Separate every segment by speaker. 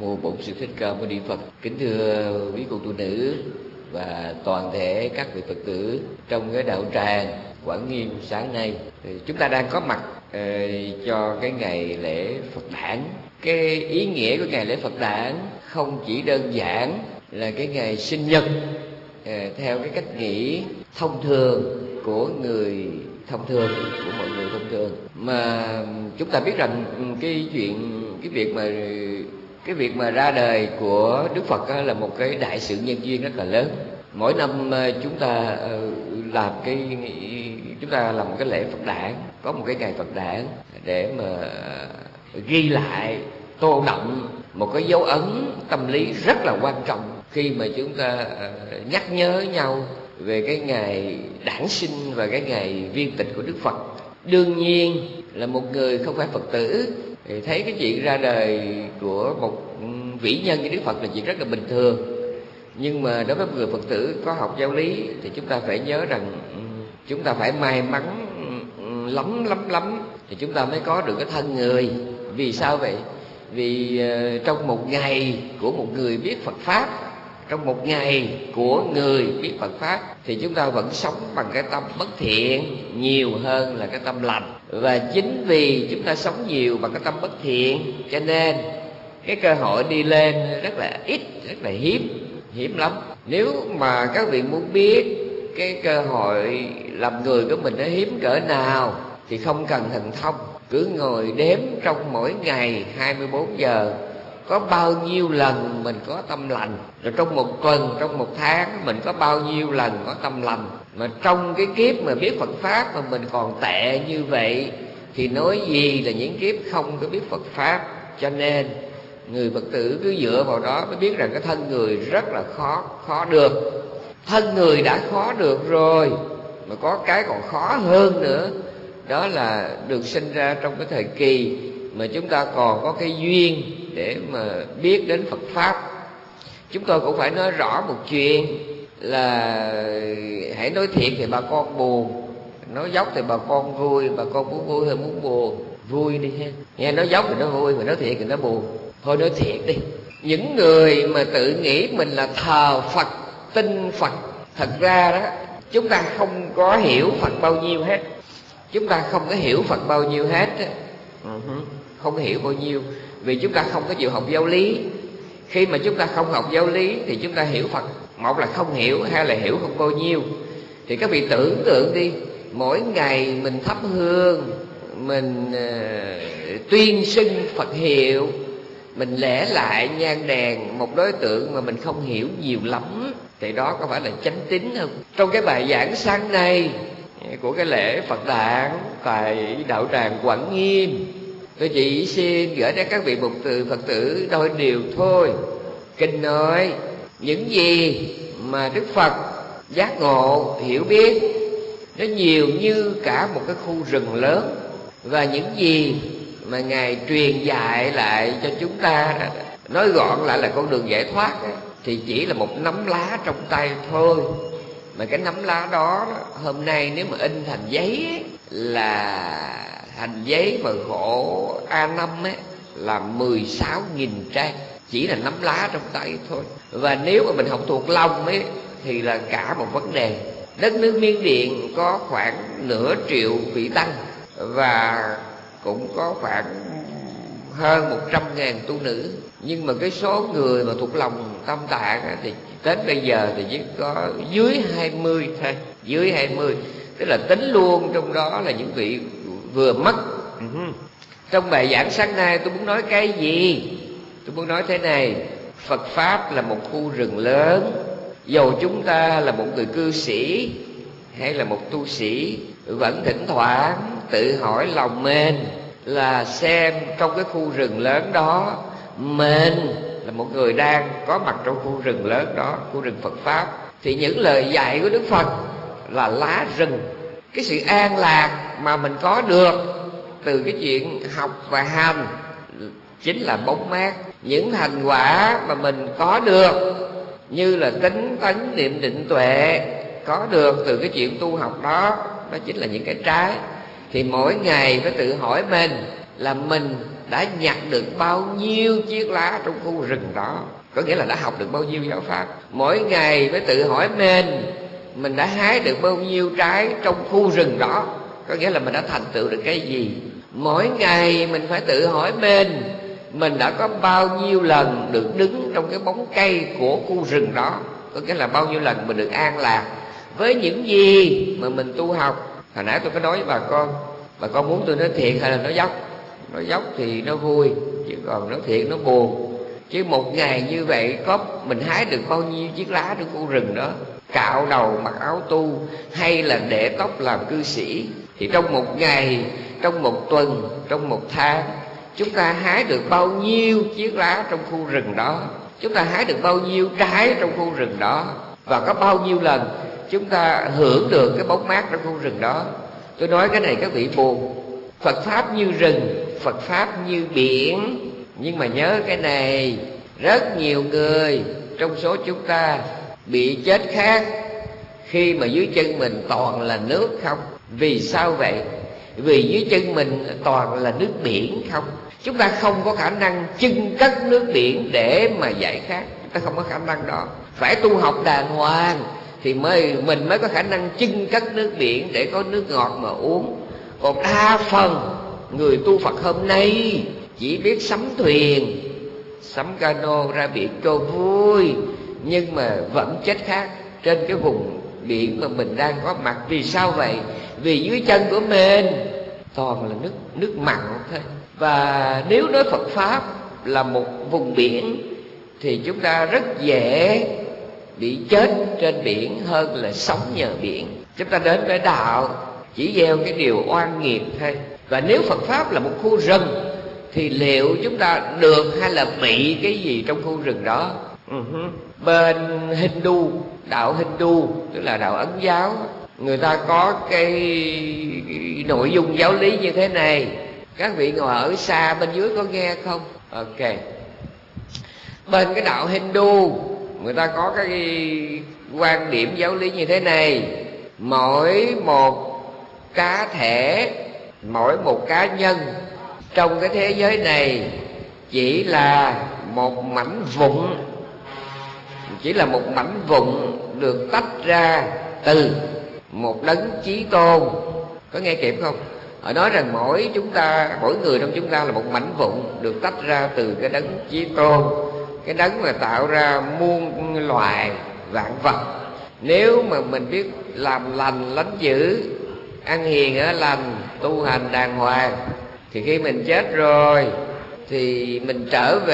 Speaker 1: Mô Bổn Sư Thích Ca Mâu Ni Phật. Kính thưa quý cô tu nữ và toàn thể các vị Phật tử trong cái đạo tràng Quảng Nghiêm sáng nay, thì chúng ta đang có mặt cho cái ngày lễ Phật đản. Cái ý nghĩa của ngày lễ Phật đản không chỉ đơn giản là cái ngày sinh nhật theo cái cách nghĩ thông thường của người thông thường, của mọi người thông thường, mà chúng ta biết rằng cái việc mà ra đời của Đức Phật là một cái đại sự nhân duyên rất là lớn. Mỗi năm chúng ta làm một cái lễ Phật đản, có một cái ngày Phật đản để mà ghi lại, tô đậm một cái dấu ấn tâm lý rất là quan trọng khi mà chúng ta nhắc nhớ nhau về cái ngày đản sinh và cái ngày viên tịch của Đức Phật. Đương nhiên là một người không phải Phật tử thì thấy cái chuyện ra đời của một vĩ nhân như Đức Phật là chuyện rất là bình thường. Nhưng mà đối với một người Phật tử có học giáo lý thì chúng ta phải nhớ rằng chúng ta phải may mắn lắm thì chúng ta mới có được cái thân người. Vì sao vậy? Vì trong một ngày của một người biết Phật Pháp, trong một ngày của người biết Phật Pháp, thì chúng ta vẫn sống bằng cái tâm bất thiện nhiều hơn là cái tâm lành. Và chính vì chúng ta sống nhiều bằng cái tâm bất thiện, cho nên cái cơ hội đi lên rất là ít, rất là hiếm lắm. Nếu mà các vị muốn biết cái cơ hội làm người của mình nó hiếm cỡ nào thì không cần thần thông, cứ ngồi đếm trong mỗi ngày 24 giờ có bao nhiêu lần mình có tâm lành, rồi trong một tuần, trong một tháng mình có bao nhiêu lần có tâm lành. Mà trong cái kiếp mà biết Phật Pháp mà mình còn tệ như vậy thì nói gì là những kiếp không có biết Phật Pháp. Cho nên người Phật tử cứ dựa vào đó mới biết rằng cái thân người rất là khó được. Thân người đã khó được rồi mà có cái còn khó hơn nữa, đó là được sinh ra trong cái thời kỳ mà chúng ta còn có cái duyên để mà biết đến Phật Pháp. Chúng tôi cũng phải nói rõ một chuyện là hãy nói thiệt thì bà con buồn, nói dốc thì bà con vui. Bà con muốn vui hay muốn buồn? Vui đi ha. Nghe nói dốc thì nó vui, mà nói thiệt thì nó buồn. Thôi nói thiệt đi. Những người mà tự nghĩ mình là thờ Phật, tin Phật, thật ra đó chúng ta không có hiểu Phật bao nhiêu hết. Chúng ta không có hiểu Phật bao nhiêu hết. Không có hiểu bao nhiêu, vì chúng ta không có chịu học giáo lý. Khi mà chúng ta không học giáo lý thì chúng ta hiểu Phật, một là không hiểu, hai là hiểu không bao nhiêu. Thì các vị tưởng tượng đi, mỗi ngày mình thắp hương, mình tuyên xưng Phật hiệu, mình lễ lại nhang đèn một đối tượng mà mình không hiểu nhiều lắm, thì đó có phải là chánh tín không? Trong cái bài giảng sáng nay của cái lễ Phật đản tại đạo tràng Quảng Nghiêm, tôi chỉ xin gửi đến các vị Phật tử đôi điều thôi. Kinh nói những gì mà Đức Phật giác ngộ hiểu biết nó nhiều như cả một cái khu rừng lớn, và những gì mà Ngài truyền dạy lại cho chúng ta, nói gọn lại là con đường giải thoát ấy, thì chỉ là một nắm lá trong tay thôi. Mà cái nắm lá đó hôm nay nếu mà in thành giấy ấy, là thành giấy mà gỗ A5 ấy, là 16.000 trang, chỉ là nắm lá trong tay thôi. Và nếu mà mình không thuộc lòng ấy thì là cả một vấn đề. Đất nước Miến Điện có khoảng nửa triệu vị tăng, và cũng có khoảng hơn 100.000 tu nữ. Nhưng mà cái số người mà thuộc lòng Tâm Tạng thì đến bây giờ thì chỉ có dưới 20 thôi. Dưới 20, tức là tính luôn trong đó là những vị vừa mất. Trong bài giảng sáng nay tôi muốn nói cái gì? Tôi muốn nói thế này: Phật Pháp là một khu rừng lớn. Dầu chúng ta là một người cư sĩ hay là một tu sĩ, vẫn thỉnh thoảng tự hỏi lòng mình là xem trong cái khu rừng lớn đó, mình là một người đang có mặt trong khu rừng lớn đó, khu rừng Phật Pháp, thì những lời dạy của Đức Phật là lá rừng. Cái sự an lạc mà mình có được từ cái chuyện học và hành chính là bóng mát. Những thành quả mà mình có được như là tính tấn niệm định tuệ có được từ cái chuyện tu học đó, đó chính là những cái trái. Thì mỗi ngày phải tự hỏi mình là mình đã nhặt được bao nhiêu chiếc lá trong khu rừng đó. Có nghĩa là đã học được bao nhiêu giáo pháp. Mỗi ngày phải tự hỏi mình đã hái được bao nhiêu trái trong khu rừng đó. Có nghĩa là mình đã thành tựu được cái gì. Mỗi ngày mình phải tự hỏi mình đã có bao nhiêu lần được đứng trong cái bóng cây của khu rừng đó. Có nghĩa là bao nhiêu lần mình được an lạc với những gì mà mình tu học. Hồi nãy tôi có nói với bà con muốn tôi nói thiệt hay là nói dốc? Nói dốc thì nó vui, chứ còn nói thiệt nó buồn. Chứ một ngày như vậy có mình hái được bao nhiêu chiếc lá trong khu rừng đó, cạo đầu mặc áo tu hay là để tóc làm cư sĩ, thì trong một ngày, trong một tuần, trong một tháng, chúng ta hái được bao nhiêu chiếc lá trong khu rừng đó, chúng ta hái được bao nhiêu trái trong khu rừng đó, và có bao nhiêu lần chúng ta hưởng được cái bóng mát trong khu rừng đó. Tôi nói cái này các vị buồn. Phật Pháp như rừng, Phật Pháp như biển. Nhưng mà nhớ cái này, rất nhiều người trong số chúng ta bị chết khát khi mà dưới chân mình toàn là nước không. Vì sao vậy? Vì dưới chân mình toàn là nước biển không. Chúng ta không có khả năng chưng cất nước biển để mà giải khát. Chúng ta không có khả năng đó. Phải tu học đàng hoàng thì mình mới có khả năng chưng cất nước biển để có nước ngọt mà uống. Còn đa phần người tu Phật hôm nay chỉ biết sắm thuyền, sắm cano ra biển cho vui, nhưng mà vẫn chết khát trên cái vùng biển mà mình đang có mặt. Vì sao vậy? Vì dưới chân của mình toàn là nước mặn thôi. Và nếu nói Phật Pháp là một vùng biển thì chúng ta rất dễ bị chết trên biển hơn là sống nhờ biển. Chúng ta đến với đạo chỉ gieo cái điều oan nghiệt thôi. Và nếu Phật Pháp là một khu rừng thì liệu chúng ta được hay là bị cái gì trong khu rừng đó? Bên Hindu, đạo Hindu tức là đạo Ấn giáo, người ta có cái nội dung giáo lý như thế này. Các vị ngồi ở xa bên dưới có nghe không? Ok. Bên cái đạo Hindu, người ta có cái quan điểm giáo lý như thế này: mỗi một cá thể, mỗi một cá nhân trong cái thế giới này chỉ là một mảnh vụn, chỉ là một mảnh vụn được tách ra từ một đấng chí tôn. Có nghe kịp không? Họ nói rằng mỗi người trong chúng ta là một mảnh vụn được tách ra từ cái đấng chí tôn, cái đấng mà tạo ra muôn loài vạn vật. Nếu mà mình biết làm lành lánh dữ, ăn hiền ở lành, tu hành đàng hoàng, thì khi mình chết rồi thì mình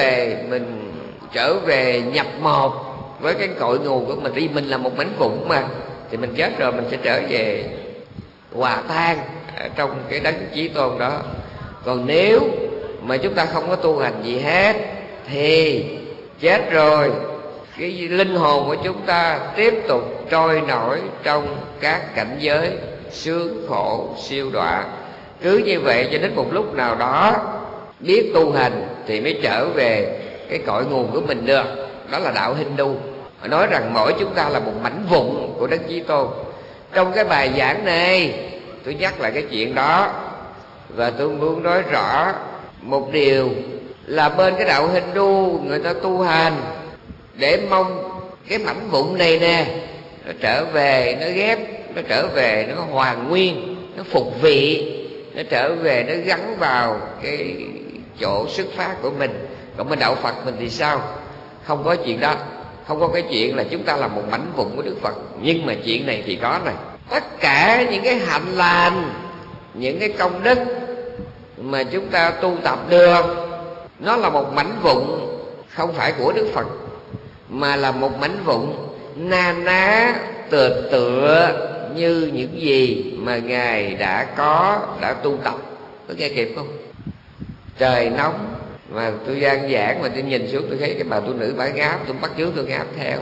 Speaker 1: trở về nhập một với cái cội nguồn của mình. Vì mình là một mảnh vụn mà, thì mình chết rồi mình sẽ trở về hòa tan trong cái đấng chí tôn đó. Còn nếu mà chúng ta không có tu hành gì hết thì chết rồi, cái linh hồn của chúng ta tiếp tục trôi nổi trong các cảnh giới sướng khổ siêu đọa. Cứ như vậy cho đến một lúc nào đó biết tu hành thì mới trở về cái cội nguồn của mình được. Đó là đạo Hindu. Họ nói rằng mỗi chúng ta là một mảnh vụn của Đấng Chí Tôn. Trong cái bài giảng này tôi nhắc lại cái chuyện đó, và tôi muốn nói rõ một điều là bên cái đạo Hindu người ta tu hành để mong cái mảnh vụn này nè nó trở về, nó ghép, nó trở về, nó hoàn nguyên, nó phục vị, nó trở về, nó gắn vào cái chỗ xuất phát của mình. Còn bên đạo Phật mình thì sao? Không có chuyện đó. Không có cái chuyện là chúng ta là một mảnh vụn của Đức Phật. Nhưng mà chuyện này thì có này. Tất cả những cái hạnh lành, những cái công đức mà chúng ta tu tập được, nó là một mảnh vụn không phải của Đức Phật, mà là một mảnh vụn na ná tựa như những gì mà Ngài đã tu tập. Có nghe kịp không? Trời nóng mà tôi đang giảng mà tôi nhìn xuống tôi thấy cái bà tu nữ bả ngáp, tôi bắt chước tôi ngáp theo.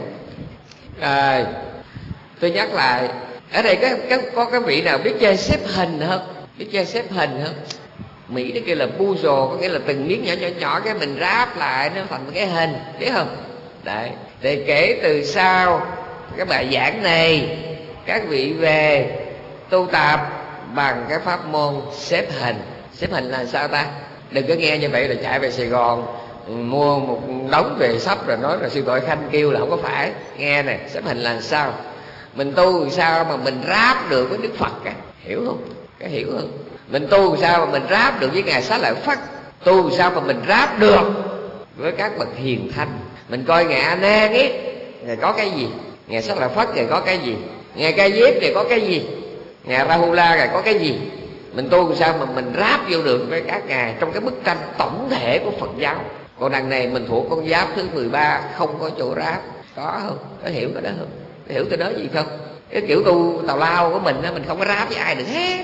Speaker 1: Tôi nhắc lại, ở đây có cái vị nào biết chơi xếp hình không? Biết chơi xếp hình không? Mỹ nó kêu là puzzle, có nghĩa là từng miếng nhỏ cái mình ráp lại nó thành một cái hình, biết không? Đấy, thì kể từ sau cái bài giảng này, các vị về tu tập bằng cái pháp môn xếp hình. Xếp hình là sao ta? Đừng có nghe như vậy là chạy về Sài Gòn mua một đống về sách rồi nói là sư Tội Khanh kêu là không có phải. Nghe nè, xếp hình là sao? Mình tu sao mà mình ráp được với Đức Phật á, hiểu không? Cái hiểu không? Mình tu sao mà mình ráp được với Ngài Xá Lợi Phất? Tu sao mà mình ráp được với các bậc hiền thánh? Mình coi Ngài A Nan ấy, Ngài có cái gì? Ngài Xá Lợi Phất Ngài có cái gì? Ngài Ca Diếp Ngài có cái gì? Ngài Rahula Ngài có cái gì? Mình tu sao mà mình ráp vô được với các ngài trong cái bức tranh tổng thể của Phật giáo? Còn đằng này mình thuộc con giáp thứ 13, không có chỗ ráp. Có không? Có hiểu cái đó không? Có hiểu tôi nói gì không? Cái kiểu tu tào lao của mình á, mình không có ráp với ai được hết.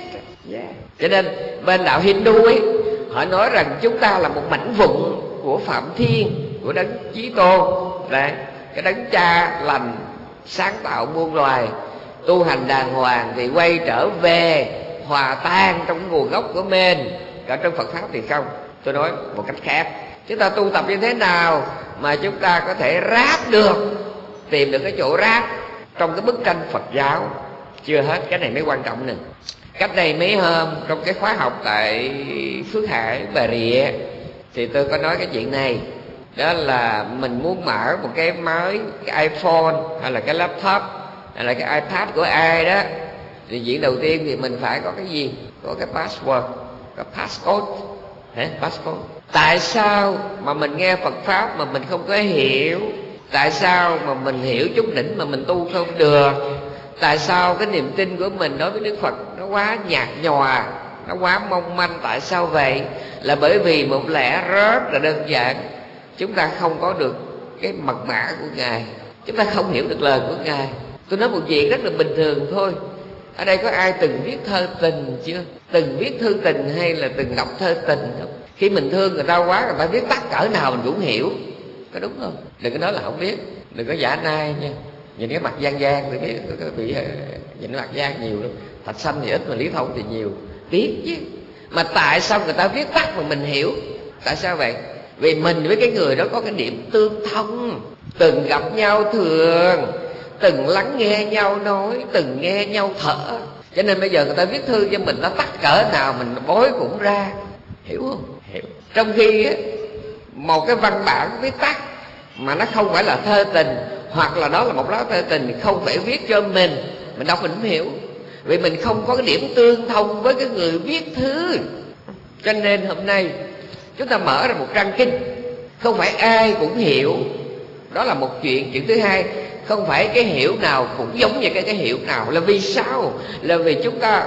Speaker 1: Cho nên bên đạo Hindu ấy, họ nói rằng chúng ta là một mảnh vụn của Phạm Thiên, của Đấng Chí Tôn. Đấy, cái Đấng Cha lành sáng tạo muôn loài, tu hành đàng hoàng thì quay trở về hòa tan trong nguồn gốc của mình. Cả trong Phật pháp thì không. Tôi nói một cách khác, chúng ta tu tập như thế nào mà chúng ta có thể ráp được, tìm được cái chỗ ráp trong cái bức tranh Phật giáo? Chưa hết, cái này mới quan trọng nè. Cách đây mấy hôm trong cái khóa học tại Phước Hải, Bà Rịa, thì tôi có nói cái chuyện này. Đó là mình muốn mở một cái máy, cái iPhone hay là cái laptop hay là cái iPad của ai đó, thì chuyện đầu tiên thì mình phải có cái gì? Có cái password, có passcode. Passcode. Tại sao mà mình nghe Phật pháp mà mình không có hiểu? Tại sao mà mình hiểu chút đỉnh mà mình tu không được? Tại sao cái niềm tin của mình đối với Đức Phật nó quá nhạt nhòa, nó quá mong manh? Tại sao vậy? Là bởi vì một lẽ rất là đơn giản, chúng ta không có được cái mật mã của Ngài, chúng ta không hiểu được lời của Ngài. Tôi nói một chuyện rất là bình thường thôi. Ở đây có ai từng viết thơ tình chưa? Từng viết thư tình hay là từng đọc thơ tình không? Khi mình thương người ta quá, người ta viết tắt cỡ nào mình cũng hiểu, có đúng không? Đừng có nói là không biết, đừng có giả nai nha. Nhìn cái mặt Giang Giang thì biết bị nhìn mặt Giang nhiều lắm. Thạch Sanh thì ít mà Lý Thông thì nhiều. Biết chứ. Mà tại sao người ta viết tắt mà mình hiểu? Tại sao vậy? Vì mình với cái người đó có cái điểm tương thông, từng gặp nhau thường, từng lắng nghe nhau nói, từng nghe nhau thở. Cho nên bây giờ người ta viết thư cho mình, nó tắt cỡ nào mình bối cũng ra. Hiểu không? Hiểu. Trong khi á, một cái văn bản viết tắt mà nó không phải là thơ tình, hoặc là đó là một lá thơ tình, không phải viết cho mình đọc mình không hiểu. Vì mình không có cái điểm tương thông với cái người viết thư. Cho nên hôm nay chúng ta mở ra một trang kinh, không phải ai cũng hiểu. Đó là một chuyện. Chuyện thứ hai, không phải cái hiểu nào cũng giống như cái hiểu nào. Là vì sao? Là vì chúng ta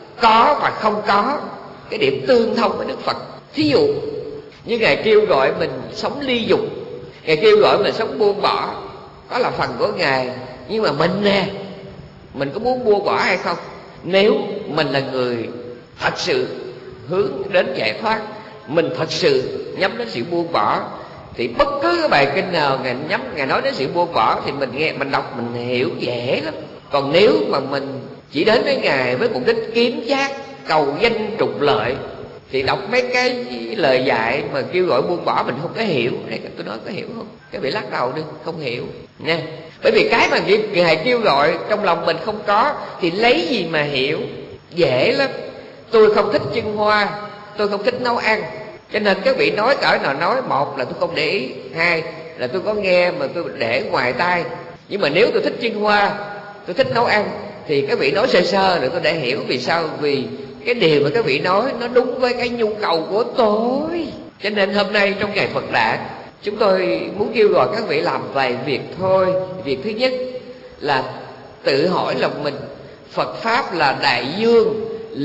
Speaker 1: có và không có cái điểm tương thông với Đức Phật. Thí dụ như Ngài kêu gọi mình sống ly dục, Ngài kêu gọi mình sống buông bỏ, đó là phần của Ngài. Nhưng mà mình nè, mình có muốn buông bỏ hay không? Nếu mình là người thật sự hướng đến giải thoát, mình thật sự nhắm đến sự buông bỏ, thì bất cứ cái bài kinh nào Ngài nói đến sự buông bỏ thì mình nghe, mình đọc, mình hiểu dễ lắm. Còn nếu mà mình chỉ đến với Ngài với mục đích kiếm chác, cầu danh trục lợi, thì đọc mấy cái lời dạy mà kêu gọi buông bỏ mình không có hiểu. Đây tôi nói có hiểu không? Cái bị lắc đầu đi, không hiểu nha. Bởi vì cái mà Ngài kêu gọi trong lòng mình không có thì lấy gì mà hiểu? Dễ lắm. Tôi không thích chân hoa, tôi không thích nấu ăn, cho nên các vị nói cỡ nào nói, một là tôi không để ý, hai là tôi có nghe mà tôi để ngoài tai. Nhưng mà nếu tôi thích chân hoa, tôi thích nấu ăn, thì các vị nói sơ sơ để tôi để hiểu. Vì sao? Vì cái điều mà các vị nói nó đúng với cái nhu cầu của tôi. Cho nên hôm nay trong ngày Phật Đản, chúng tôi muốn kêu gọi các vị làm vài việc thôi. Việc thứ nhất là tự hỏi lòng mình, Phật Pháp là đại dương,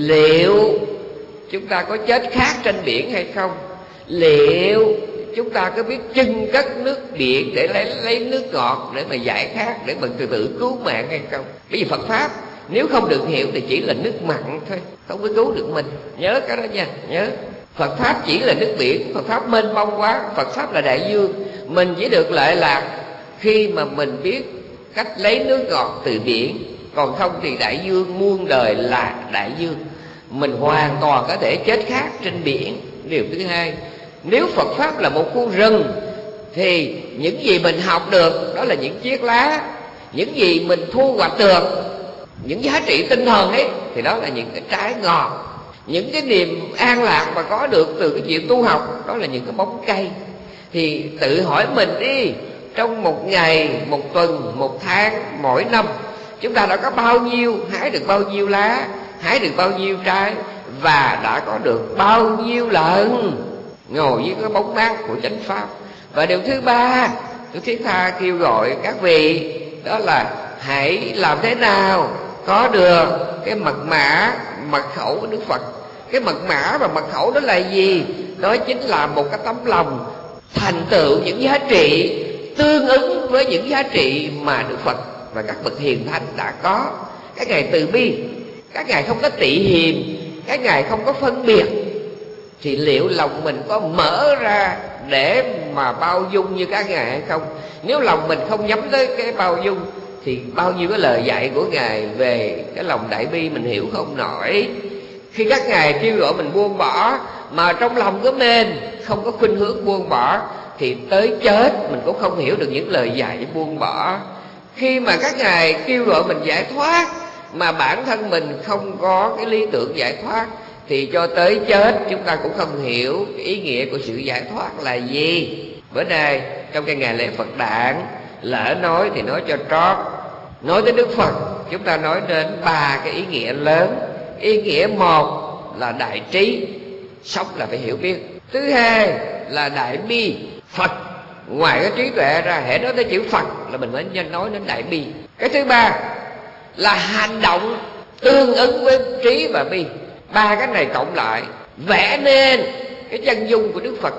Speaker 1: liệu chúng ta có chết khát trên biển hay không? Liệu chúng ta có biết chưng cất nước biển để lấy nước ngọt để mà giải khát, để mà tự cứu mạng hay không? Bởi vì Phật Pháp nếu không được hiểu thì chỉ là nước mặn thôi, không có cứu được mình. Nhớ cái đó nha, nhớ. Phật Pháp chỉ là nước biển, Phật Pháp mênh mông quá. Phật Pháp là đại dương, mình chỉ được lợi lạc khi mà mình biết cách lấy nước ngọt từ biển. Còn không thì đại dương muôn đời là đại dương, mình hoàn toàn có thể chết khát trên biển. Điều thứ hai, nếu Phật Pháp là một khu rừng thì những gì mình học được đó là những chiếc lá. Những gì mình thu hoạch được, những giá trị tinh thần ấy, thì đó là những cái trái ngọt. Những cái niềm an lạc mà có được từ cái chuyện tu học, đó là những cái bóng cây. Thì tự hỏi mình đi, trong một ngày, một tuần, một tháng, mỗi năm, chúng ta đã có bao nhiêu, hái được bao nhiêu lá, hái được bao nhiêu trái, và đã có được bao nhiêu lần ngồi với cái bóng mát của chánh pháp. Và điều thứ ba, tôi thiết tha kêu gọi các vị, đó là hãy làm thế nào có được cái mật mã, mật khẩu của Đức Phật. Cái mật mã và mật khẩu đó là gì? Đó chính là một cái tấm lòng thành tựu những giá trị tương ứng với những giá trị mà Đức Phật và các bậc hiền thánh đã có. Các ngài từ bi, các ngài không có tị hiềm, các ngài không có phân biệt. Thì liệu lòng mình có mở ra để mà bao dung như các ngài hay không? Nếu lòng mình không nhắm tới cái bao dung thì bao nhiêu cái lời dạy của ngài về cái lòng đại bi mình hiểu không nổi. Khi các ngài kêu gọi mình buông bỏ mà trong lòng của mình không có khuynh hướng buông bỏ, thì tới chết mình cũng không hiểu được những lời dạy buông bỏ. Khi mà các ngài kêu gọi mình giải thoát mà bản thân mình không có cái lý tưởng giải thoát, thì cho tới chết chúng ta cũng không hiểu cái ý nghĩa của sự giải thoát là gì. Bữa nay trong cái ngày lễ Phật đản, lỡ nói thì nói cho trót. Nói tới Đức Phật, chúng ta nói đến ba cái ý nghĩa lớn. Ý nghĩa một là đại trí, sống là phải hiểu biết. Thứ hai là đại bi, Phật. Ngoài cái trí tuệ ra, hễ nói tới chữ Phật là mình mới nói đến đại bi. Cái thứ ba là hành động tương ứng với trí và bi. Ba cái này cộng lại vẽ nên cái chân dung của Đức Phật.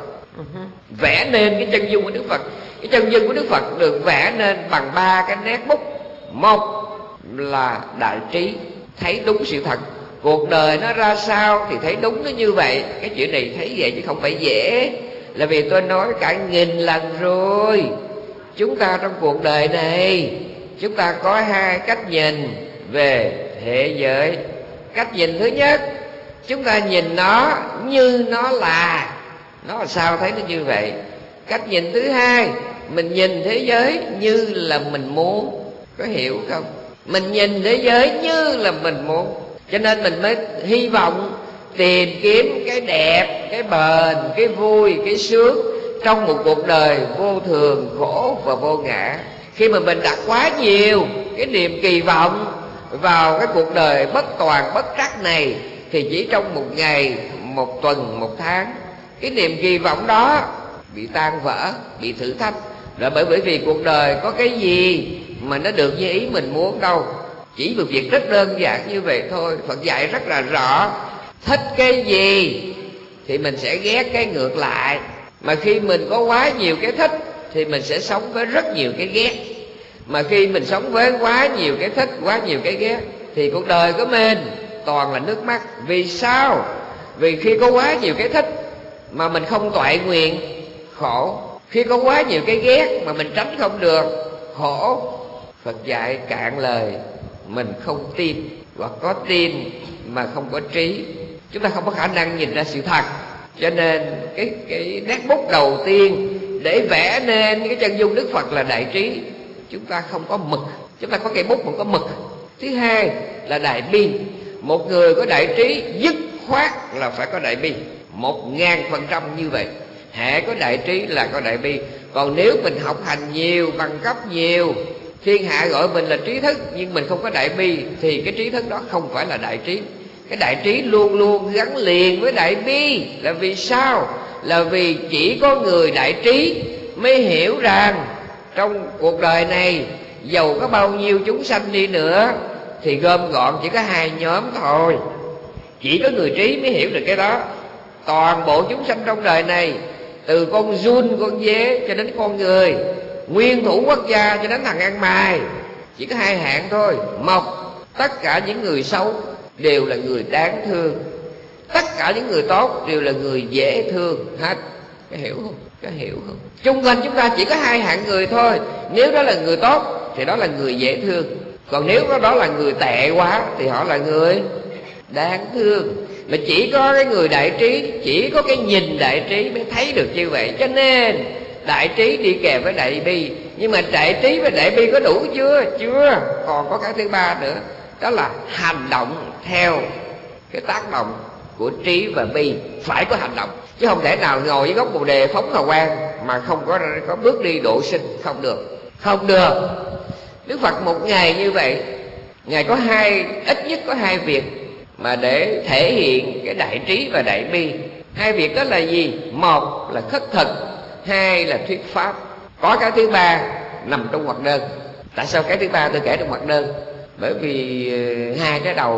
Speaker 1: Vẽ nên cái chân dung của Đức Phật. Cái chân dung của Đức Phật được vẽ nên bằng ba cái nét bút. Một là đại trí, thấy đúng sự thật, cuộc đời nó ra sao thì thấy đúng nó như vậy. Cái chuyện này thấy vậy chứ không phải dễ, là vì tôi nói cả 1000 lần rồi. Chúng ta trong cuộc đời này, chúng ta có hai cách nhìn về thế giới. Cách nhìn thứ nhất, chúng ta nhìn nó như nó là sao thấy nó như vậy. Cách nhìn thứ hai, mình nhìn thế giới như là mình muốn. Có hiểu không? Mình nhìn thế giới như là mình muốn, cho nên mình mới hy vọng tìm kiếm cái đẹp, cái bền, cái vui, cái sướng trong một cuộc đời vô thường, khổ và vô ngã. Khi mà mình đặt quá nhiều cái niềm kỳ vọng vào cái cuộc đời bất toàn bất trắc này, thì chỉ trong một ngày, một tuần, một tháng, cái niềm kỳ vọng đó bị tan vỡ, bị thử thách. Rồi bởi vì cuộc đời có cái gì mà nó được như ý mình muốn đâu. Chỉ một việc rất đơn giản như vậy thôi. Phật dạy rất là rõ, thích cái gì thì mình sẽ ghét cái ngược lại. Mà khi mình có quá nhiều cái thích thì mình sẽ sống với rất nhiều cái ghét. Mà khi mình sống với quá nhiều cái thích, quá nhiều cái ghét, thì cuộc đời của mình toàn là nước mắt. Vì sao? Vì khi có quá nhiều cái thích mà mình không toại nguyện, khổ. Khi có quá nhiều cái ghét mà mình tránh không được, khổ. Phật dạy cạn lời, mình không tin, hoặc có tin mà không có trí. Chúng ta không có khả năng nhìn ra sự thật. Cho nên cái nét bút đầu tiên để vẽ nên cái chân dung Đức Phật là đại trí. Chúng ta không có mực, chúng ta có cây bút không có mực. Thứ hai là đại bi. Một người có đại trí dứt khoát là phải có đại bi, 1000% như vậy. Hễ có đại trí là có đại bi. Còn nếu mình học hành nhiều, bằng cấp nhiều, thiên hạ gọi mình là trí thức, nhưng mình không có đại bi, thì cái trí thức đó không phải là đại trí. Cái đại trí luôn luôn gắn liền với đại bi. Là vì sao? Là vì chỉ có người đại trí mới hiểu rằng trong cuộc đời này, dầu có bao nhiêu chúng sanh đi nữa, thì gom gọn chỉ có hai nhóm thôi. Chỉ có người trí mới hiểu được cái đó. Toàn bộ chúng sanh trong đời này, từ con giun, con dế cho đến con người, nguyên thủ quốc gia cho đến thằng ăn mày, chỉ có hai hạng thôi. Một, tất cả những người xấu đều là người đáng thương, tất cả những người tốt đều là người dễ thương hết. Có hiểu không? Có hiểu không? Chung quanh chúng ta chỉ có hai hạng người thôi. Nếu đó là người tốt thì đó là người dễ thương, còn nếu đó là người tệ quá thì họ là người đáng thương. Mà chỉ có cái người đại trí, chỉ có cái nhìn đại trí mới thấy được như vậy. Cho nên đại trí đi kèm với đại bi. Nhưng mà đại trí và đại bi có đủ chưa? Chưa. Còn có cái thứ ba nữa, đó là hành động theo cái tác động của trí và bi, phải có hành động, chứ không thể nào ngồi với gốc bồ đề phóng hào quang mà không có bước đi độ sinh. Không được, không được. Đức Phật một ngày như vậy, Ngài có ít nhất có hai việc mà để thể hiện cái đại trí và đại bi. Hai việc đó là gì? Một là khất thực, hai là thuyết pháp. Có cái thứ ba nằm trong hoạt đơn. Tại sao cái thứ ba tôi kể trong hoạt đơn? Bởi vì hai cái đầu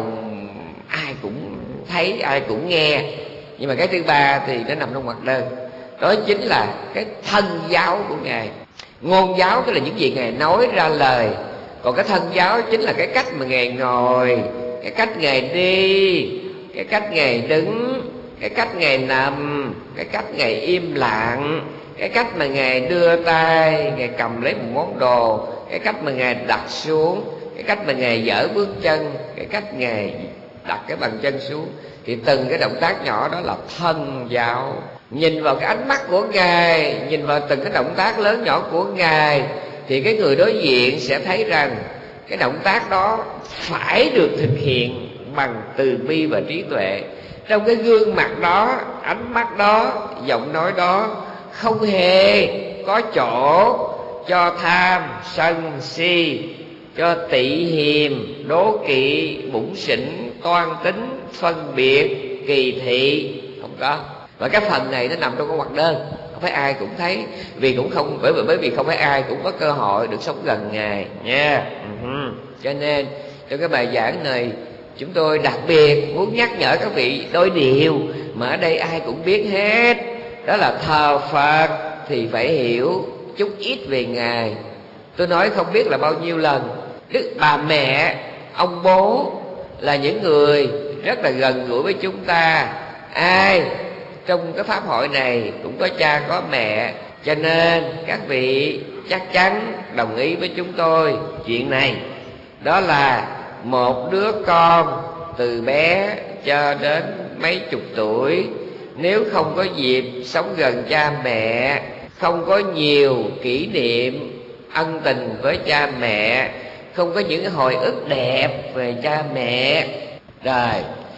Speaker 1: ai cũng thấy, ai cũng nghe, nhưng mà cái thứ ba thì nó nằm trong hoạt đơn. Đó chính là cái thân giáo của Ngài. Ngôn giáo tức là những gì Ngài nói ra lời, còn cái thân giáo chính là cái cách mà Ngài ngồi, cái cách Ngài đi, cái cách Ngài đứng, cái cách Ngài nằm, cái cách Ngài im lặng, cái cách mà Ngài đưa tay, Ngài cầm lấy một món đồ, cái cách mà Ngài đặt xuống, cái cách mà Ngài dỡ bước chân, cái cách Ngài đặt cái bàn chân xuống. Thì từng cái động tác nhỏ đó là thân giáo. Nhìn vào cái ánh mắt của Ngài, nhìn vào từng cái động tác lớn nhỏ của Ngài, thì cái người đối diện sẽ thấy rằng cái động tác đó phải được thực hiện bằng từ bi và trí tuệ. Trong cái gương mặt đó, ánh mắt đó, giọng nói đó không hề có chỗ cho tham, sân, si, cho tị hiềm, đố kỵ, bủn xỉn, toan tính, phân biệt, kỳ thị. Không có. Và cái phần này nó nằm trong cái hoạt đơn, không phải ai cũng thấy, vì cũng không, bởi vì không phải ai cũng có cơ hội được sống gần Ngài nha. Cho nên trong cái bài giảng này chúng tôi đặc biệt muốn nhắc nhở các vị đôi điều mà ở đây ai cũng biết hết. Đó là thờ Phật thì phải hiểu chút ít về Ngài. Tôi nói không biết là bao nhiêu lần, Đức bà mẹ, ông bố là những người rất là gần gũi với chúng ta. Ai trong cái pháp hội này cũng có cha có mẹ, cho nên các vị chắc chắn đồng ý với chúng tôi chuyện này. Đó là một đứa con từ bé cho đến mấy chục tuổi, nếu không có dịp sống gần cha mẹ, không có nhiều kỷ niệm ân tình với cha mẹ, không có những hồi ức đẹp về cha mẹ, rồi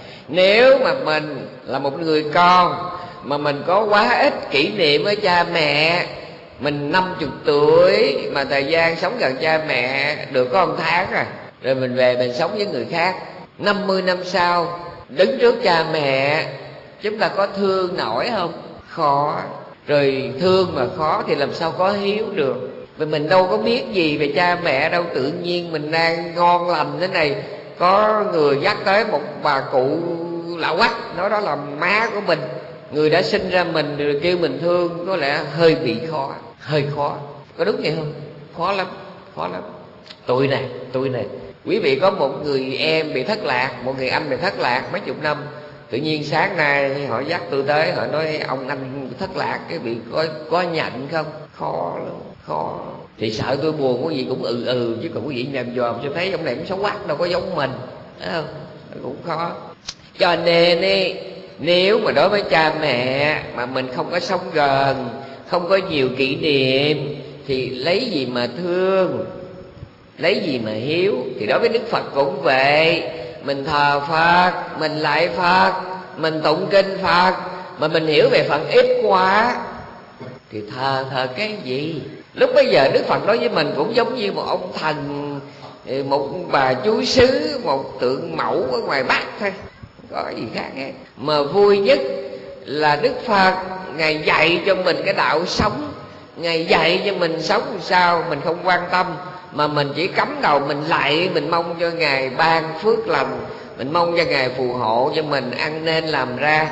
Speaker 1: nếu mà mình là một người con mà mình có quá ít kỷ niệm với cha mẹ, mình 50 tuổi mà thời gian sống gần cha mẹ được có 1 tháng rồi mình về mình sống với người khác, 50 năm sau đứng trước cha mẹ, chúng ta có thương nổi không? Khó. Rồi thương mà khó thì làm sao có hiếu được. Vì mình đâu có biết gì về cha mẹ đâu. Tự nhiên mình đang ngon lành thế này, có người dắt tới một bà cụ lạ quắc, nói đó là má của mình, người đã sinh ra mình, rồi kêu mình thương, có lẽ hơi bị khó, hơi khó. Có đúng vậy không? Khó lắm, khó lắm. Tôi này, quý vị có một người em bị thất lạc, một người anh bị thất lạc mấy chục năm, tự nhiên sáng nay họ dắt tôi tới, họ nói ông anh thất lạc, cái bị có nhận không? Khó lắm, khó. Thì sợ tôi buồn có gì cũng chứ còn quý vị nhầm dòm cho thấy ông này cũng xấu quắc, đâu có giống mình, thấy không? Cũng khó. Cho nên nếu mà đối với cha mẹ mà mình không có sống gần, không có nhiều kỷ niệm, thì lấy gì mà thương, lấy gì mà hiếu. Thì đối với Đức Phật cũng vậy. Mình thờ Phật, mình lạy Phật, mình tụng kinh Phật, mà mình hiểu về Phật ít quá thì thờ cái gì? Lúc bây giờ Đức Phật nói với mình cũng giống như một ông thần, một bà chúa xứ, một tượng mẫu ở ngoài Bắc thôi, không có gì khác hết. Mà vui nhất là Đức Phật Ngài dạy cho mình cái đạo sống, Ngài dạy cho mình sống làm sao mình không quan tâm, mà mình chỉ cắm đầu mình lạy, mình mong cho Ngài ban phước lành, mình mong cho Ngài phù hộ cho mình ăn nên làm ra,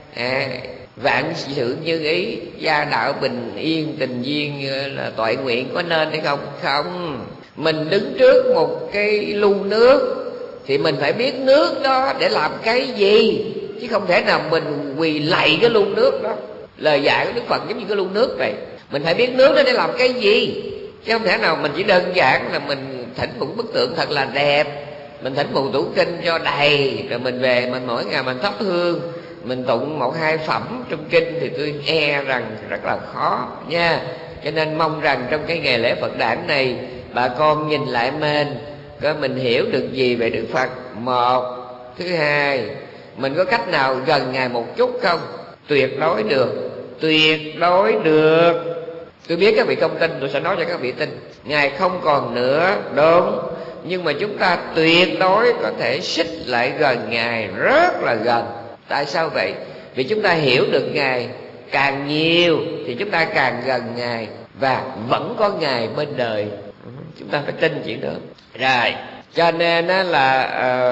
Speaker 1: vạn sự như ý, gia đạo bình yên, tình duyên là toại nguyện, có nên hay không? Không. Mình đứng trước một cái lu nước thì mình phải biết nước đó để làm cái gì, chứ không thể nào mình quỳ lạy cái lu nước đó. Lời dạy của Đức Phật giống như cái lu nước vậy, mình phải biết nước đó để làm cái gì, chứ không thể nào mình chỉ đơn giản là mình thỉnh một bức tượng thật là đẹp, mình thỉnh một tủ kinh cho đầy, rồi mình về mình mỗi ngày mình thắp hương, mình tụng 1-2 phẩm trong kinh, thì tôi e rằng rất là khó nha. Cho nên mong rằng trong cái ngày lễ Phật đản này, bà con nhìn lại mình, coi mình hiểu được gì về Đức Phật. Một. Thứ hai, Mình có cách nào gần Ngài một chút không? Tuyệt đối được. Tuyệt đối được. Tôi biết các vị không tin, tôi sẽ nói cho các vị tin. Ngài không còn nữa, đúng. Nhưng mà chúng ta tuyệt đối có thể xích lại gần Ngài rất là gần. Tại sao vậy? Vì chúng ta hiểu được Ngài càng nhiều thì chúng ta càng gần Ngài, và vẫn có Ngài bên đời. Chúng ta phải tin chuyện đó. Rồi, cho nên là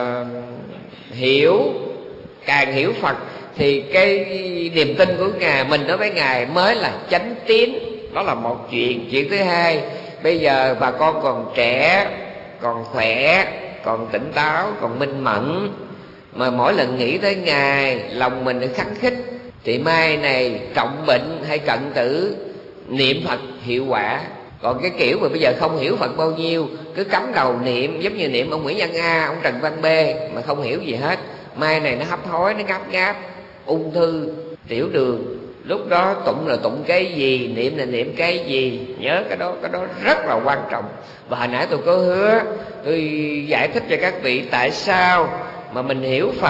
Speaker 1: càng hiểu Phật thì cái niềm tin của Ngài, mình đối với Ngài mới là chánh tín. Đó là một chuyện. Chuyện thứ hai, bây giờ bà con còn trẻ, còn khỏe, còn tỉnh táo, còn minh mẫn, mà mỗi lần nghĩ tới Ngài lòng mình được khắng khích, thì mai này trọng bệnh hay cận tử, niệm Phật hiệu quả. Còn cái kiểu mà bây giờ không hiểu Phật bao nhiêu, cứ cắm đầu niệm, giống như niệm ông Nguyễn Văn A, ông Trần Văn B, mà không hiểu gì hết, mai này nó hấp hối, nó ngáp ngáp, ung thư, tiểu đường. Lúc đó tụng là tụng cái gì, niệm là niệm cái gì. Nhớ cái đó rất là quan trọng. Và hồi nãy tôi có hứa, tôi giải thích cho các vị tại sao mà mình hiểu Phật,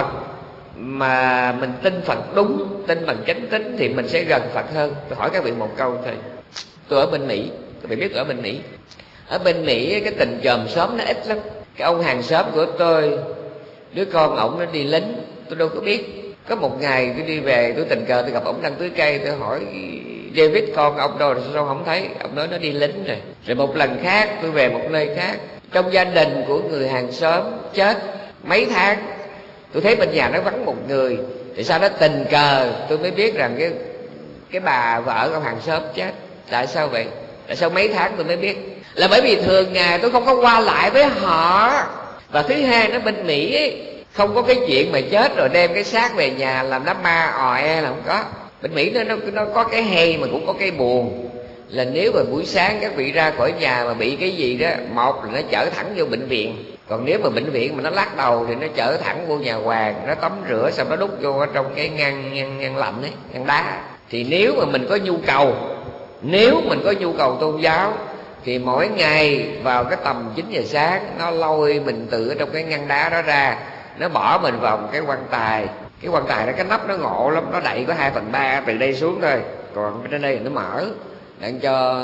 Speaker 1: mà mình tin Phật đúng, tin bằng chánh tín, thì mình sẽ gần Phật hơn. Tôi hỏi các vị một câu thôi. Tôi ở bên Mỹ, các vị biết tôi ở bên Mỹ. Ở bên Mỹ cái tình chòm xóm nó ít lắm. Cái ông hàng xóm của tôi, đứa con ổng nó đi lính, tôi đâu có biết. Có một ngày tôi đi về, tôi tình cờ tôi gặp ổng đang tưới cây, tôi hỏi David con ông đâu rồi sao không thấy? Ông nói nó đi lính rồi. Rồi một lần khác tôi về một nơi khác, trong gia đình của người hàng xóm chết mấy tháng, tôi thấy bên nhà nó vắng một người. Thì sau đó tình cờ tôi mới biết rằng cái bà vợ ông hàng xóm chết. Tại sao vậy? Tại sao mấy tháng tôi mới biết? Là bởi vì thường ngày tôi không có qua lại với họ. Và thứ hai, nó bên Mỹ ấy, không có cái chuyện mà chết rồi đem cái xác về nhà làm đám ma là không có. Bên Mỹ nó có cái hay mà cũng có cái buồn. Là nếu mà buổi sáng các vị ra khỏi nhà mà bị cái gì đó, một là nó chở thẳng vô bệnh viện. Còn nếu mà bệnh viện mà nó lắc đầu thì nó chở thẳng vô nhà hoàng, nó tắm rửa xong nó đút vô ở trong cái ngăn lạnh ấy, ngăn đá. Thì nếu mà mình có nhu cầu tôn giáo, thì mỗi ngày vào cái tầm 9 giờ sáng, nó lôi mình từ ở trong cái ngăn đá đó ra, nó bỏ mình vào một cái quan tài. Cái quan tài đó cái nắp nó ngộ lắm, nó đậy có 2/3 từ đây xuống thôi, còn trên đây nó mở để cho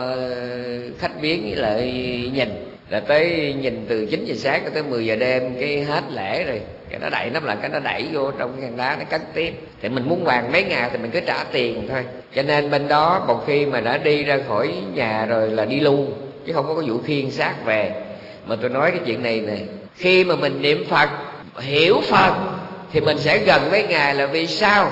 Speaker 1: khách viếng với lại nhìn. Là tới nhìn từ 9 giờ sáng tới 10 giờ đêm, cái hết lễ rồi, cái nó đậy nắp lại, cái nó đẩy vô trong cái ngăn đá, nó cất tiếp. Thì mình muốn hoàn mấy ngày thì mình cứ trả tiền thôi. Cho nên bên đó một khi mà đã đi ra khỏi nhà rồi là đi luôn, chứ không có vụ khiêng xác về. Mà tôi nói cái chuyện này nè, khi mà mình niệm Phật, hiểu Phật, thì mình sẽ gần với Ngài. Là vì sao?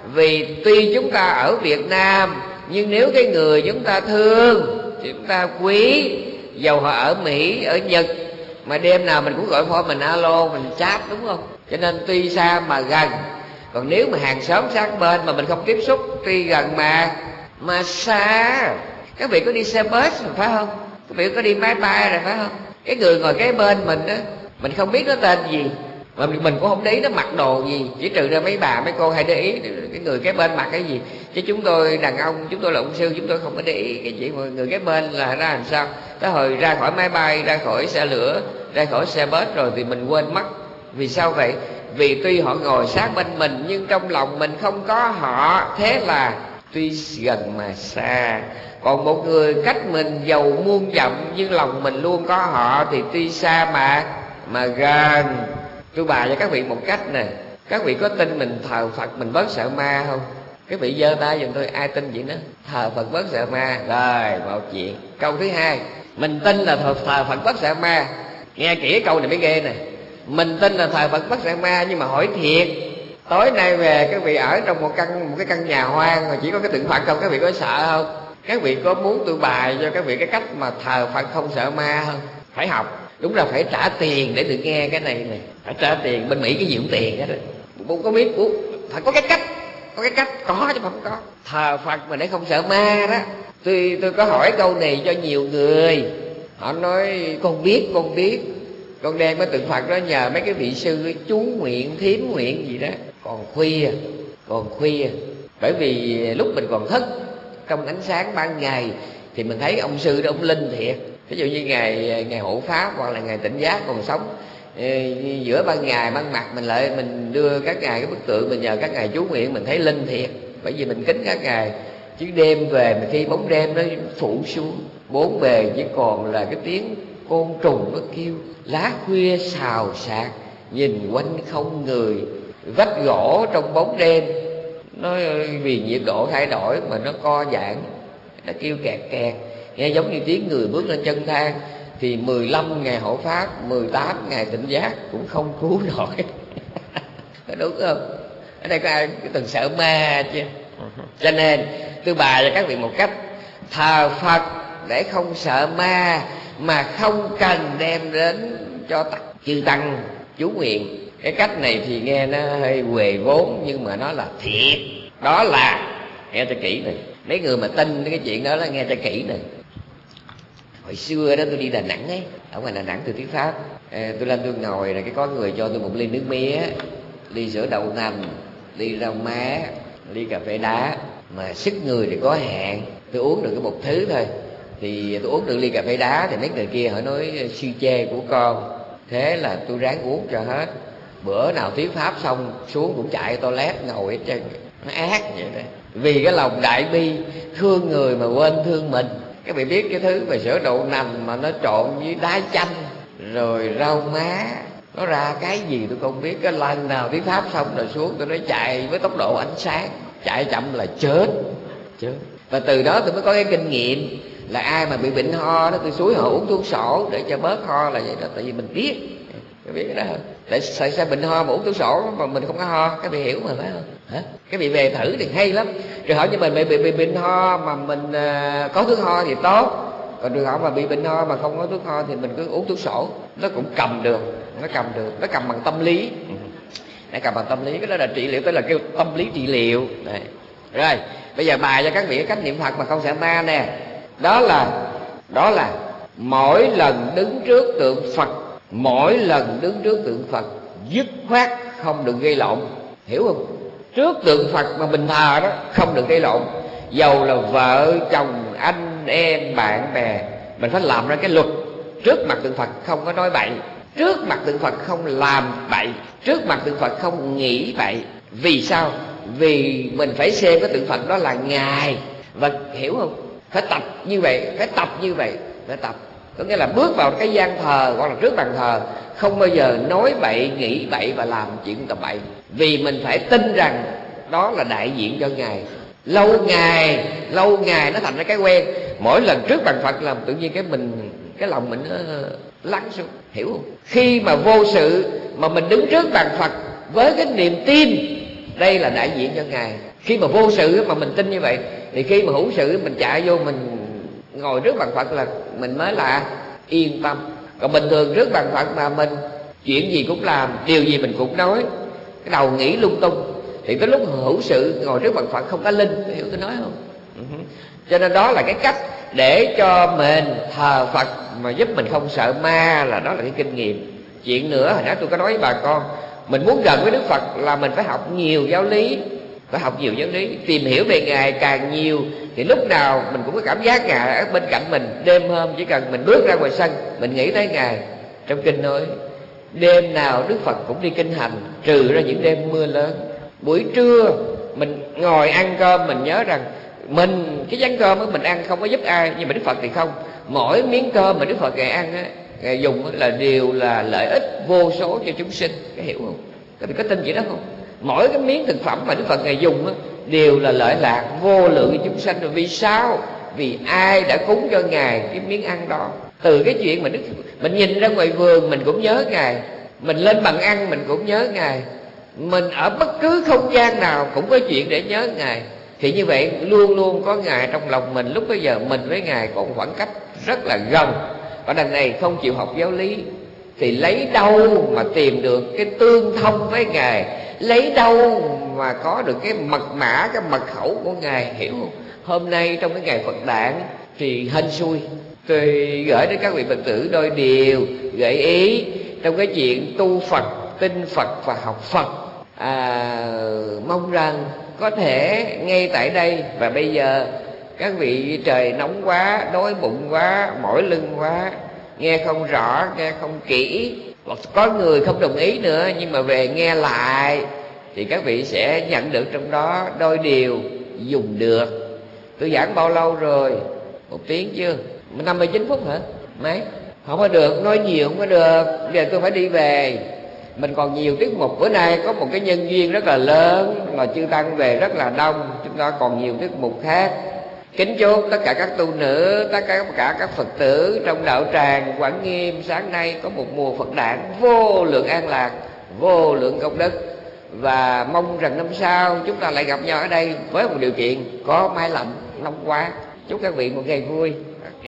Speaker 1: Vì tuy chúng ta ở Việt Nam, nhưng nếu cái người chúng ta thương, chúng ta quý, dầu họ ở Mỹ, ở Nhật, mà đêm nào mình cũng gọi phone, mình alo, mình chat, đúng không? Cho nên tuy xa mà gần. Còn nếu mà hàng xóm sát bên mà mình không tiếp xúc, tuy gần mà xa. Các vị có đi xe bus phải không? Các vị có đi máy bay rồi phải không? Cái người ngồi kế bên mình đó, mình không biết nó tên gì, mà mình cũng không để ý nó mặc đồ gì, chỉ trừ ra mấy bà mấy cô hay để ý cái người kế bên mặc cái gì. Chứ chúng tôi đàn ông, chúng tôi là ông sư, chúng tôi không có để ý cái chuyện người kế bên là ra làm sao. Tới hồi ra khỏi máy bay, ra khỏi xe lửa, ra khỏi xe bus rồi thì mình quên mất. Vì sao vậy? Vì tuy họ ngồi sát bên mình, nhưng trong lòng mình không có họ. Thế là tuy gần mà xa. Còn một người cách mình giàu muôn dặm, nhưng lòng mình luôn có họ, thì tuy xa mà gần. Tôi bài cho các vị một cách nè. Các vị có tin mình thờ Phật mình bớt sợ ma không? Các vị giơ tay giùm tôi, ai tin vậy đó? Thờ Phật bớt sợ ma. Rồi, một chuyện. Câu thứ hai, mình tin là thờ Phật bớt sợ ma. Nghe kỹ câu này mới ghê nè. Mình tin là thờ Phật bớt sợ ma, nhưng mà hỏi thiệt, tối nay về các vị ở trong một cái căn nhà hoang mà chỉ có cái tượng Phật không, các vị có sợ không? Các vị có muốn tôi bài cho các vị cái cách mà thờ Phật không sợ ma không? Phải học. Đúng là phải trả tiền để được nghe cái này nè. Phải trả tiền. Bên Mỹ cái gì cũng tiền hết. Không có biết. Phải có cái cách. Có chứ không có. Thờ Phật mà để không sợ ma đó. Tôi có hỏi câu này cho nhiều người. Họ nói con biết. Con đem cái tượng Phật đó nhờ mấy cái vị sư chú nguyện, thiếm nguyện gì đó. Còn khuya. Bởi vì lúc mình còn thức trong ánh sáng ban ngày thì mình thấy ông sư đó, ông linh thiệt. Ví dụ như ngày hộ pháp hoặc là ngày tỉnh giác còn sống, giữa ban ngày ban mặt mình lại mình đưa các ngài cái bức tượng, mình nhờ các ngài chú nguyện, mình thấy linh thiệt, bởi vì mình kính các ngài. Chứ đêm về mà khi bóng đêm nó phủ xuống, bốn bề chỉ còn là cái tiếng côn trùng nó kêu, lá khuya xào xạc, nhìn quanh không người, vách gỗ trong bóng đêm nó vì nhiệt độ thay đổi mà nó co giãn, nó kêu kẹt kẹt, nghe giống như tiếng người bước lên chân thang. Thì 15 ngày hộ pháp, 18 ngày tỉnh giác cũng không cứu nổi. Có đúng không? Ở đây có ai từng sợ ma chứ? Cho nên tôi bài cho các vị một cách thờ Phật để không sợ ma, mà không cần đem đến cho chư tăng chú nguyện. Cái cách này thì nghe nó hơi huề vốn, nhưng mà nó là thiệt. Đó là, nghe cho kỹ này, mấy người mà tin cái chuyện đó là nghe cho kỹ này. Hồi xưa đó tôi đi Đà Nẵng ấy, ở ngoài Đà Nẵng tôi thuyết pháp, tôi lên tôi ngồi rồi cái có người cho tôi một ly nước mía, ly sữa đậu nành, ly rau má, ly cà phê đá, mà sức người thì có hạn, tôi uống được cái một thứ thôi. Thì tôi uống được ly cà phê đá thì mấy người kia họ nói siêu chê của con, thế là tôi ráng uống cho hết. Bữa nào thuyết pháp xong xuống cũng chạy toilet ngồi hết trơn, nó ác vậy đó. Vì cái lòng đại bi thương người mà quên thương mình. Các vị biết cái thứ về sữa đậu nành mà nó trộn với đá chanh rồi rau má, nó ra cái gì tôi không biết. Cái lần nào thuyết pháp xong rồi xuống tôi nói chạy với tốc độ ánh sáng, chạy chậm là chết. Và từ đó tôi mới có cái kinh nghiệm là ai mà bị bệnh ho đó tôi xúi họ uống thuốc sổ để cho bớt ho là vậy đó. Tại vì mình biết, các biết cái đó không? Tại sao bệnh ho mà uống thuốc sổ mà mình không có ho? Các vị hiểu mà phải không? Hả? Các vị về thử thì hay lắm. Trường hợp như mình bị bệnh ho mà mình có thuốc ho thì tốt. Còn trường hợp mà bị bệnh ho mà không có thuốc ho thì mình cứ uống thuốc sổ, nó cũng cầm được. Nó cầm bằng tâm lý. Nó cầm bằng tâm lý, cái đó là trị liệu, tức là kêu tâm lý trị liệu. Đấy. Rồi, bây giờ bài cho các vị cái cách niệm Phật mà không sợ ma nè. Đó là mỗi lần đứng trước tượng Phật, mỗi lần đứng trước tượng Phật dứt khoát không được gây lộn. Hiểu không? Trước tượng Phật mà mình thờ đó không được gây lộn. Dầu là vợ chồng, anh em, bạn bè, mình phải làm ra cái luật. Trước mặt tượng Phật không có nói bậy, trước mặt tượng Phật không làm bậy, trước mặt tượng Phật không nghĩ bậy. Vì sao? Vì mình phải xem cái tượng Phật đó là Ngài. Và hiểu không? Phải tập như vậy, phải tập. Có nghĩa là bước vào cái gian thờ hoặc là trước bàn thờ không bao giờ nói bậy, nghĩ bậy và làm chuyện tầm bậy. Vì mình phải tin rằng đó là đại diện cho Ngài. Lâu ngày nó thành ra cái quen. Mỗi lần trước bàn Phật làm tự nhiên cái lòng mình nó lắng xuống. Hiểu không? Khi mà vô sự mà mình đứng trước bàn Phật với cái niềm tin đây là đại diện cho Ngài. Khi mà vô sự mà mình tin như vậy, thì khi mà hữu sự mình chạy vô mình ngồi trước bàn Phật là mình mới là yên tâm. Còn bình thường trước bàn Phật mà mình chuyện gì cũng làm, điều gì mình cũng nói, cái đầu nghĩ lung tung, thì tới lúc hữu sự ngồi trước bàn Phật không có linh. Hiểu tôi nói không? Cho nên đó là cái cách để cho mình thờ Phật mà giúp mình không sợ ma, là đó là cái kinh nghiệm. Chuyện nữa hồi nãy tôi có nói với bà con, mình muốn gần với Đức Phật là mình phải học nhiều giáo lý. Tìm hiểu về Ngài càng nhiều thì lúc nào mình cũng có cảm giác Ngài ở bên cạnh mình. Đêm hôm chỉ cần mình bước ra ngoài sân mình nghĩ tới Ngài. Trong kinh nói đêm nào Đức Phật cũng đi kinh hành, trừ ra những đêm mưa lớn. Buổi trưa mình ngồi ăn cơm mình nhớ rằng cái chén cơm đó mình ăn không có giúp ai, nhưng mà Đức Phật thì không. Mỗi miếng cơm mà Đức Phật Ngài ăn á, Ngài dùng là đều là lợi ích vô số cho chúng sinh. Cái hiểu không? Các vị có tin vậy đó không? Mỗi cái miếng thực phẩm mà Đức Phật Ngài dùng á, đều là lợi lạc vô lượng cho chúng sanh. Rồi vì sao? Vì ai đã cúng cho Ngài cái miếng ăn đó. Từ cái chuyện mà mình nhìn ra ngoài vườn mình cũng nhớ Ngài, mình lên bàn ăn mình cũng nhớ Ngài, mình ở bất cứ không gian nào cũng có chuyện để nhớ Ngài. Thì như vậy luôn luôn có Ngài trong lòng mình. Lúc bây giờ mình với Ngài có một khoảng cách rất là gần. Và đằng này không chịu học giáo lý thì lấy đâu mà tìm được cái tương thông với Ngài, lấy đâu mà có được cái mật mã, cái mật khẩu của Ngài. Hiểu không? Hôm nay trong cái ngày Phật đản thì hên xui tôi gửi đến các vị Phật tử đôi điều gợi ý trong cái chuyện tu Phật, tin Phật và học Phật. Mong rằng có thể ngay tại đây và bây giờ các vị trời nóng quá, đói bụng quá, mỏi lưng quá, nghe không rõ, nghe không kỹ, Hoặc có người không đồng ý nữa, nhưng mà về nghe lại thì các vị sẽ nhận được trong đó đôi điều dùng được. Tôi giảng bao lâu rồi? 1 tiếng chưa? 59 phút hả? Mấy? Không có được, nói nhiều không có được. Bây giờ tôi phải đi về. Mình còn nhiều tiết mục. Bữa nay có một cái nhân duyên rất là lớn, mà chư tăng về rất là đông. Chúng ta còn nhiều tiết mục khác. Kính chúc tất cả các tu nữ, tất cả các Phật tử trong đạo tràng Quảng Nghiêm sáng nay có một mùa Phật đản vô lượng an lạc, vô lượng công đức. Và mong rằng năm sau chúng ta lại gặp nhau ở đây với một điều kiện có máy lạnh nóng quá. Chúc các vị một ngày vui.